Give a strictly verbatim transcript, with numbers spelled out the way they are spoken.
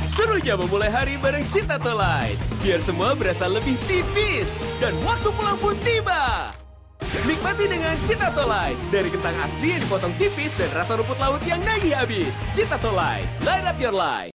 Serunya memulai hari bareng Citato Light. Biar semua berasa lebih tipis. Dan waktu pulang pun tiba. Nikmati dengan Citato Light. Dari kentang asli yang dipotong tipis dan rasa rumput laut yang nagih habis. Citato Light, light up your life.